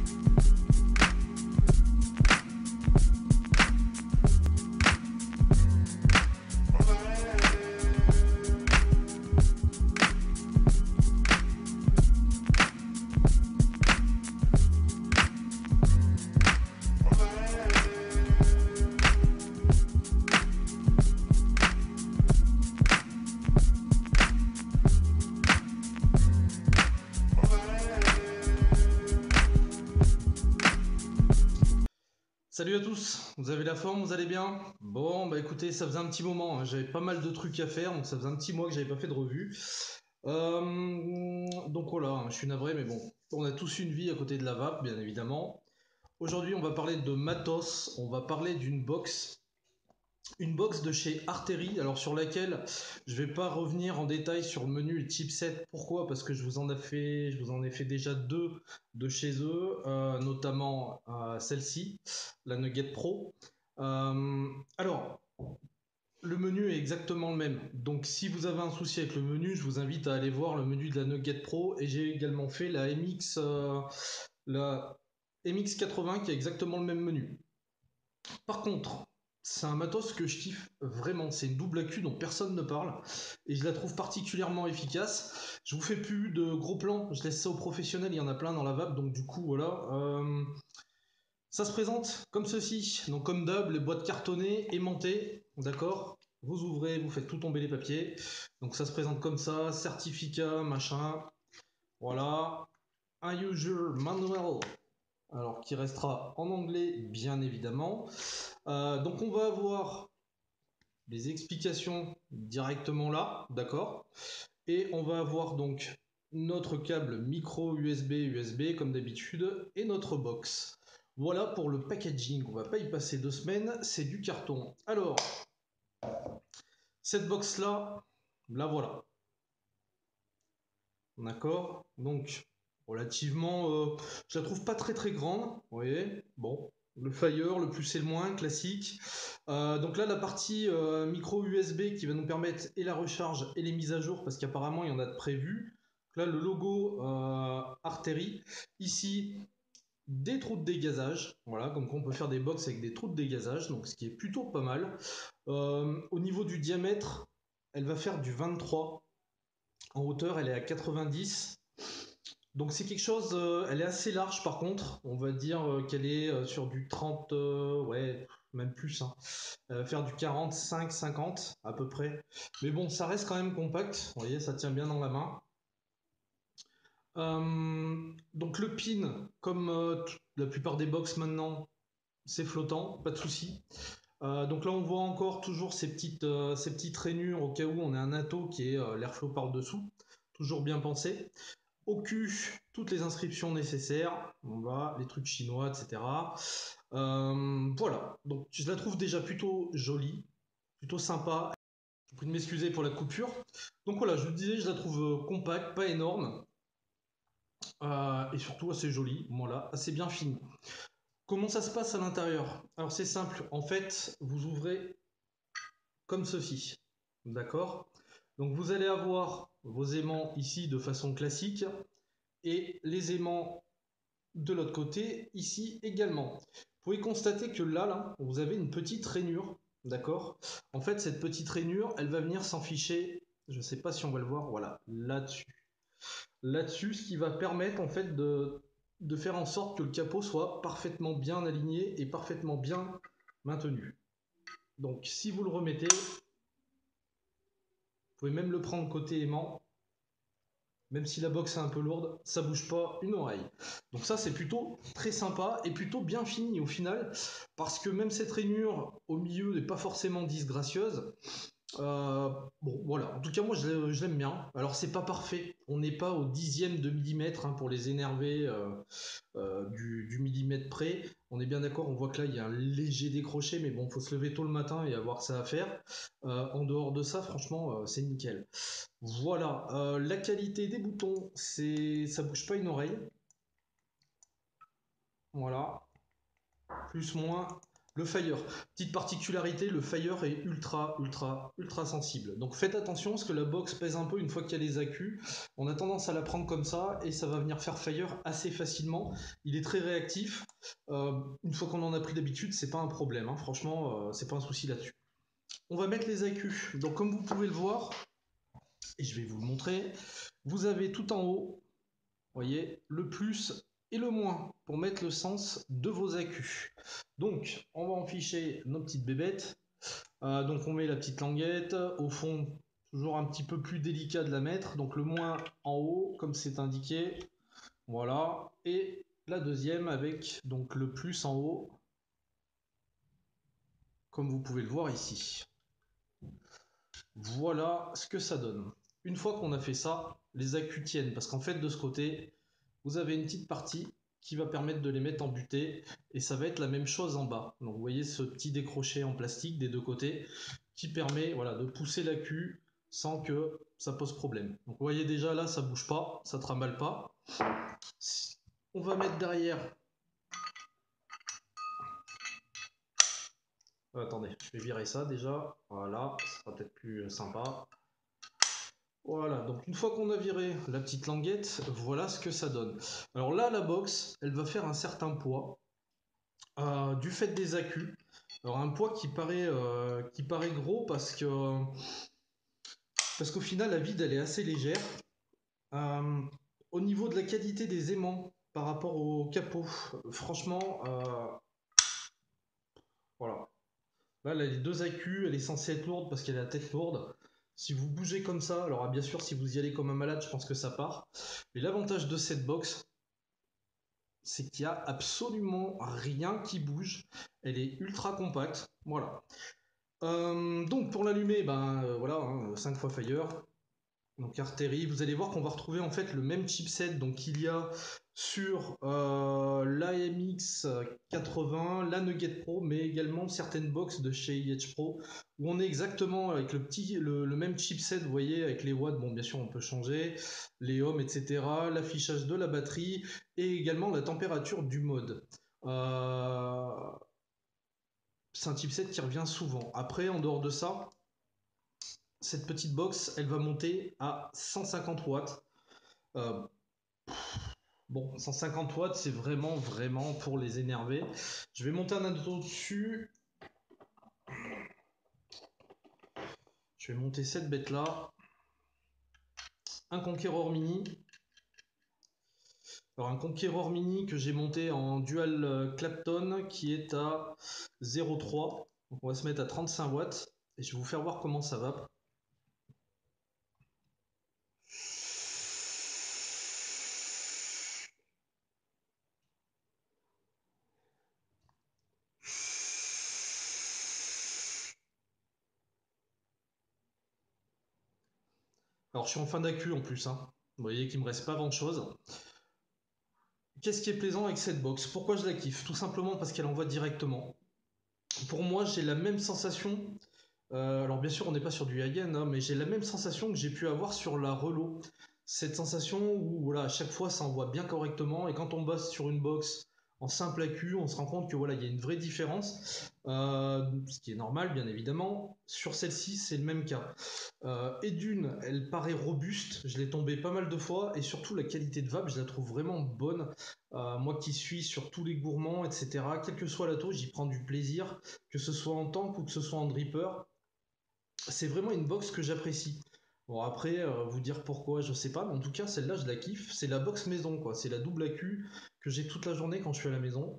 Salut à tous, vous avez la forme, vous allez bien? Bon, bah écoutez, ça faisait un petit moment, hein, j'avais pas mal de trucs à faire, donc ça faisait un petit mois que j'avais pas fait de revue. Donc voilà, hein, je suis navré, mais bon, on a tous une vie à côté de la vape, bien évidemment. Aujourd'hui, on va parler de matos, on va parler d'une box. Une box de chez Arteri, alors sur laquelle je vais pas revenir en détail sur le menu et le chipset. Pourquoi? Parce que je vous en ai fait déjà deux de chez eux, notamment celle-ci, la Nugget Pro. Alors, le menu est exactement le même. Donc, si vous avez un souci avec le menu, je vous invite à aller voir le menu de la Nugget Pro. Et j'ai également fait la MX80 qui a exactement le même menu. Par contre, c'est un matos que je kiffe vraiment. C'est une double AQ dont personne ne parle et je la trouve particulièrement efficace. Je vous fais plus de gros plans, je laisse ça aux professionnels. Il y en a plein dans la vape, donc du coup voilà. Ça se présente comme ceci. Donc comme d'hab, les boîtes cartonnées, aimantées, d'accord. Vous ouvrez, vous faites tout tomber les papiers. Donc ça se présente comme ça, certificat, machin. Voilà. Un user manual, alors qui restera en anglais bien évidemment. Donc on va avoir les explications directement là, d'accord. Et on va avoir donc notre câble micro USB USB comme d'habitude et notre box. Voilà pour le packaging, on va pas y passer 2 semaines, c'est du carton. Alors, cette box là, la voilà. D'accord. Donc, relativement, je la trouve pas très grande. Vous voyez. Bon, le Fire, le plus et le moins, classique. Donc là, la partie micro USB qui va nous permettre et la recharge et les mises à jour, parce qu'apparemment, il y en a de prévues. Là, le logo Arteri. Ici, des trous de dégazage. Voilà, comme quoi on peut faire des box avec des trous de dégazage, donc ce qui est plutôt pas mal. Au niveau du diamètre, elle va faire du 23. En hauteur, elle est à 90. Donc c'est quelque chose, elle est assez large par contre. On va dire qu'elle est sur du 30, ouais, même plus, hein. Elle va faire du 45, 50 à peu près. Mais bon, ça reste quand même compact. Vous voyez, ça tient bien dans la main. Donc le pin, comme la plupart des box maintenant, c'est flottant, pas de souci. Donc là, on voit encore toujours ces petites rainures au cas où on a un atto qui est l'airflow par-dessous. Toujours bien pensé. Au cul, toutes les inscriptions nécessaires, on va, les trucs chinois, etc. Voilà, donc je la trouve déjà plutôt jolie, plutôt sympa. Je vous prie de m'excuser pour la coupure. Donc voilà, je vous disais, je la trouve compacte, pas énorme, et surtout assez jolie, voilà, assez bien finie. Comment ça se passe à l'intérieur? Alors c'est simple, en fait, vous ouvrez comme ceci, d'accord. Donc vous allez avoir vos aimants ici de façon classique, et les aimants de l'autre côté, ici également. Vous pouvez constater que là, vous avez une petite rainure, d'accord. En fait, cette petite rainure, elle va venir s'enficher, je ne sais pas si on va le voir, voilà, là-dessus. Là-dessus, ce qui va permettre en fait de faire en sorte que le capot soit parfaitement bien aligné et parfaitement bien maintenu. Donc, si vous le remettez, vous pouvez même le prendre côté aimant. Même si la box est un peu lourde, ça bouge pas une oreille. Donc ça, c'est plutôt très sympa et plutôt bien fini au final, parce que même cette rainure au milieu n'est pas forcément disgracieuse. Bon, voilà. En tout cas, moi, je l'aime bien. Alors, c'est pas parfait. On n'est pas au dixième de millimètre, hein, pour les énerver du millimètre près. On est bien d'accord. On voit que là, il y a un léger décroché, mais bon, faut se lever tôt le matin et avoir ça à faire. En dehors de ça, franchement, c'est nickel. Voilà, la qualité des boutons, ça bouge pas une oreille. Voilà, plus moins. Le fire, petite particularité, le fire est ultra sensible. Donc faites attention parce que la box pèse un peu une fois qu'il y a les accus. On a tendance à la prendre comme ça et ça va venir faire fire assez facilement. Il est très réactif. Une fois qu'on en a pris d'habitude, c'est pas un problème. Hein. Franchement, c'est pas un souci là-dessus. On va mettre les accus. Donc comme vous pouvez le voir, et je vais vous le montrer, vous avez tout en haut, vous voyez, le plus et le moins pour mettre le sens de vos accus. Donc, on va enficher nos petites bébêtes. Donc, on met la petite languette. Au fond, toujours un petit peu plus délicat de la mettre. Donc, le moins en haut, comme c'est indiqué. Voilà. Et la deuxième avec donc le plus en haut, comme vous pouvez le voir ici. Voilà ce que ça donne. Une fois qu'on a fait ça, les accus tiennent. Parce qu'en fait, de ce côté, vous avez une petite partie qui va permettre de les mettre en butée et ça va être la même chose en bas. Donc vous voyez ce petit décroché en plastique des deux côtés qui permet voilà, de pousser l'accu sans que ça pose problème. Donc vous voyez déjà là ça bouge pas, ça trimballe pas. On va mettre derrière. Attendez, je vais virer ça déjà. Voilà, ça sera peut-être plus sympa. Voilà, donc une fois qu'on a viré la petite languette, voilà ce que ça donne. Alors là, la box, elle va faire un certain poids du fait des accus. Alors un poids qui paraît gros parce qu'au final la vide elle est assez légère. Euh, Au niveau de la qualité des aimants par rapport au capot, franchement, voilà. Là, les deux accus, elle est censée être lourde parce qu'elle a la tête lourde. Si vous bougez comme ça, alors bien sûr, si vous y allez comme un malade, je pense que ça part. Mais l'avantage de cette box, c'est qu'il n'y a absolument rien qui bouge. Elle est ultra compacte. Voilà. Donc pour l'allumer, voilà, hein, 5 fois Fire. Donc Arteri, vous allez voir qu'on va retrouver en fait le même chipset donc qu'il y a sur l'AMX 80, la Nugget Pro, mais également certaines box de chez IH Pro où on est exactement avec le même chipset, vous voyez, avec les watts, bon bien sûr on peut changer, les ohms, etc., l'affichage de la batterie et également la température du mode. Euh, c'est un chipset qui revient souvent. Après, en dehors de ça, cette petite box, elle va monter à 150 watts. Euh, bon, 150 watts, c'est vraiment pour les énerver. Je vais monter un autre dessus. Je vais monter cette bête-là. Un Conqueror Mini. Alors, un Conqueror Mini que j'ai monté en dual Clapton qui est à 0,3. Donc, on va se mettre à 35 watts. Et je vais vous faire voir comment ça va. Alors, je suis en fin d'accu en plus. Hein. Vous voyez qu'il me reste pas grand-chose. Qu'est-ce qui est plaisant avec cette box? Pourquoi je la kiffe? Tout simplement parce qu'elle envoie directement. Pour moi, j'ai la même sensation. Alors bien sûr, on n'est pas sur du high-end, hein, mais j'ai la même sensation que j'ai pu avoir sur la Relo. Cette sensation où voilà, à chaque fois, ça envoie bien correctement. Et quand on bosse sur une box en simple AQ, on se rend compte que voilà, il y a une vraie différence. Ce qui est normal, bien évidemment. Sur celle-ci, c'est le même cas. Et d'une, elle paraît robuste. Je l'ai tombée pas mal de fois. Et surtout, la qualité de vape, je la trouve vraiment bonne. Moi qui suis sur tous les gourmands, etc., quelle que soit la taux, j'y prends du plaisir. Que ce soit en tank ou que ce soit en dripper. C'est vraiment une box que j'apprécie. Bon, après, vous dire pourquoi, je sais pas. Mais en tout cas, celle-là, je la kiffe. C'est la box maison, quoi. C'est la double AQ que j'ai toute la journée quand je suis à la maison.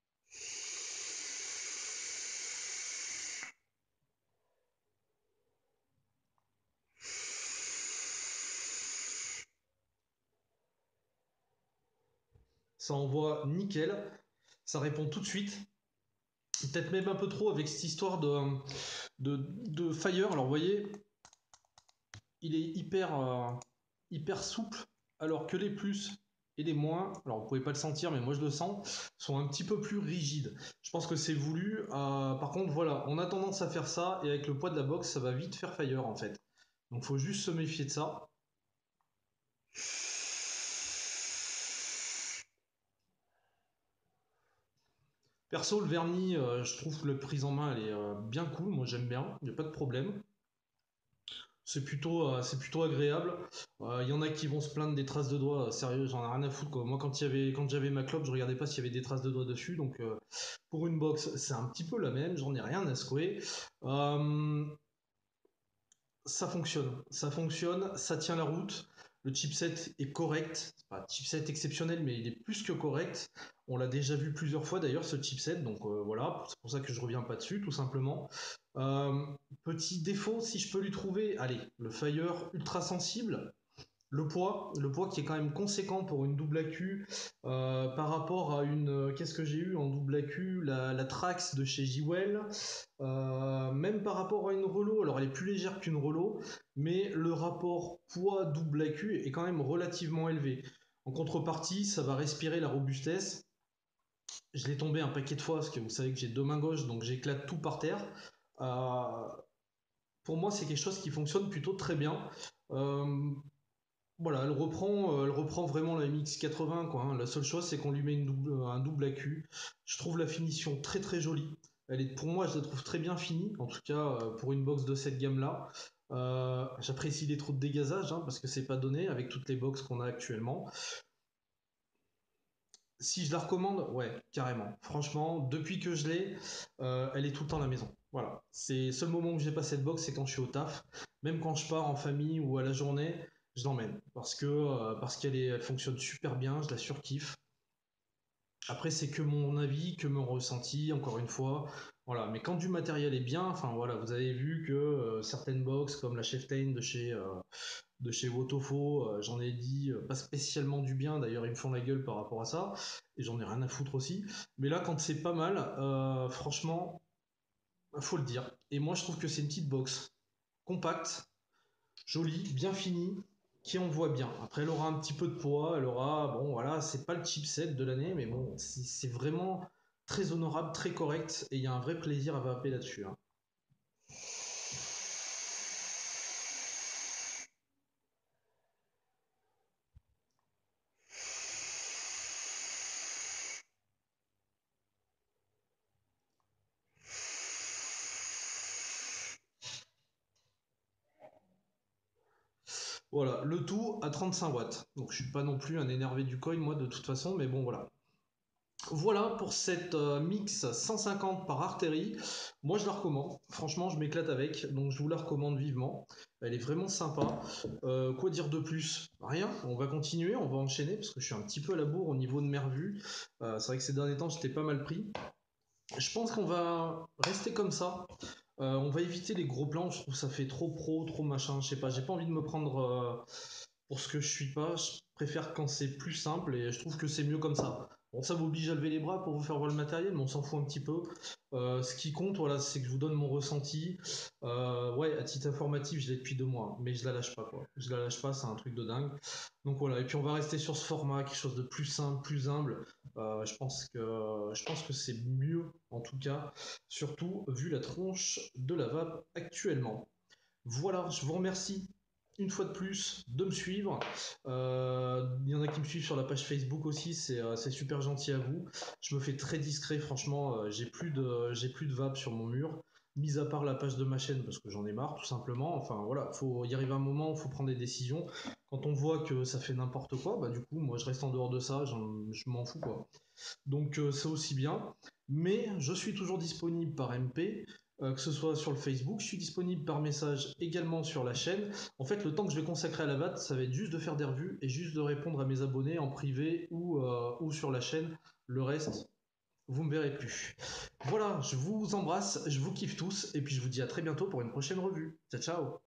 Ça envoie nickel. Ça répond tout de suite. Peut-être même un peu trop avec cette histoire de fire. Alors, vous voyez, il est hyper souple, alors que les plus et les moins, alors vous pouvez pas le sentir, mais moi je le sens, sont un petit peu plus rigides. Je pense que c'est voulu. Par contre, voilà, on a tendance à faire ça, et avec le poids de la box, ça va vite faire fire en fait. Donc faut juste se méfier de ça. Perso, le vernis, je trouve que la prise en main, elle est bien cool. Moi, j'aime bien. Il n'y a pas de problème. C'est plutôt agréable. Il y en a qui vont se plaindre des traces de doigts. Sérieux, j'en ai rien à foutre, quoi. Moi, quand j'avais ma clope, je regardais pas s'il y avait des traces de doigts dessus. Donc, pour une box, c'est un petit peu la même. J'en ai rien à secouer. Euh, ça fonctionne, ça tient la route. Le chipset est correct, c'est pas un chipset exceptionnel, mais il est plus que correct. On l'a déjà vu plusieurs fois d'ailleurs ce chipset, donc voilà, c'est pour ça que je reviens pas dessus, tout simplement. Euh, Petit défaut, si je peux lui trouver, allez, le Fire ultra sensible, le poids qui est quand même conséquent pour une double AQ par rapport à une. Qu'est-ce que j'ai eu en double AQ la Trax de chez Jewel. Même par rapport à une Relo, alors elle est plus légère qu'une Relo, mais le rapport poids double AQ est quand même relativement élevé. En contrepartie, ça va respirer la robustesse. Je l'ai tombé un paquet de fois parce que vous savez que j'ai deux mains gauches, donc j'éclate tout par terre. Euh, pour moi, c'est quelque chose qui fonctionne plutôt très bien. Euh, voilà, elle reprend vraiment la MX-80, quoi, hein. La seule chose, c'est qu'on lui met un double AQ. Je trouve la finition très très jolie. Pour moi, je la trouve très bien finie, en tout cas pour une box de cette gamme-là. J'apprécie les trous de dégazage, hein, parce que c'est pas donné avec toutes les boxes qu'on a actuellement. Si je la recommande, ouais, carrément. Franchement, depuis que je l'ai, elle est tout le temps à la maison. Voilà. C'est le seul moment où j'ai pas cette box, c'est quand je suis au taf. Même quand je pars en famille ou à la journée, je l'emmène. Parce elle fonctionne super bien, je la surkiffe. Après, c'est que mon avis, que mon ressenti, encore une fois. Voilà. Mais quand du matériel est bien, enfin voilà, vous avez vu que certaines box comme la Cheftain de chez Wotofo, j'en ai dit pas spécialement du bien, d'ailleurs ils me font la gueule par rapport à ça, et j'en ai rien à foutre aussi. Mais là, quand c'est pas mal, franchement, faut le dire. Et moi, je trouve que c'est une petite box compacte, jolie, bien finie, qui envoie bien. Après, elle aura un petit peu de poids, elle aura, bon voilà, c'est pas le chipset de l'année, mais bon, c'est vraiment très honorable, très correct, et il y a un vrai plaisir à vaper là-dessus, hein. Voilà, le tout à 35 watts. Donc je suis pas non plus un énervé du coin, moi, de toute façon, mais bon, voilà. Voilà pour cette mix 150 par artérie. Moi, je la recommande. Franchement, je m'éclate avec, donc je vous la recommande vivement. Elle est vraiment sympa. Quoi dire de plus? Rien. On va continuer, on va enchaîner parce que je suis un petit peu à la bourre au niveau de mes revues. C'est vrai que ces derniers temps, j'étais pas mal pris. Je pense qu'on va rester comme ça. On va éviter les gros plans. Je trouve que ça fait trop pro, trop machin. Je sais pas. J'ai pas envie de me prendre pour ce que je suis pas. Je préfère quand c'est plus simple et je trouve que c'est mieux comme ça. Bon, ça m'oblige à lever les bras pour vous faire voir le matériel, mais on s'en fout un petit peu. Ce qui compte, voilà, c'est que je vous donne mon ressenti. Ouais, à titre informatif, je l'ai depuis 2 mois, mais je la lâche pas, quoi. Je la lâche pas, c'est un truc de dingue. Donc voilà, et puis on va rester sur ce format, quelque chose de plus simple, plus humble. Je pense que c'est mieux, en tout cas, surtout vu la tronche de la vape actuellement. Voilà, je vous remercie une fois de plus de me suivre. Il y en a qui me suivent sur la page Facebook aussi, c'est super gentil à vous. Je me fais très discret, franchement, j'ai plus de vape sur mon mur, mis à part la page de ma chaîne parce que j'en ai marre tout simplement. Enfin voilà, faut y arriver un moment où il faut prendre des décisions. Quand on voit que ça fait n'importe quoi, bah du coup, moi je reste en dehors de ça, je m'en fous quoi. Donc c'est aussi bien. Mais je suis toujours disponible par MP, que ce soit sur le Facebook, je suis disponible par message également sur la chaîne. En fait, le temps que je vais consacrer à la VAT, ça va être juste de faire des revues et juste de répondre à mes abonnés en privé ou sur la chaîne. Le reste, vous me verrez plus. Voilà, je vous embrasse, je vous kiffe tous et puis je vous dis à très bientôt pour une prochaine revue. Ciao ciao.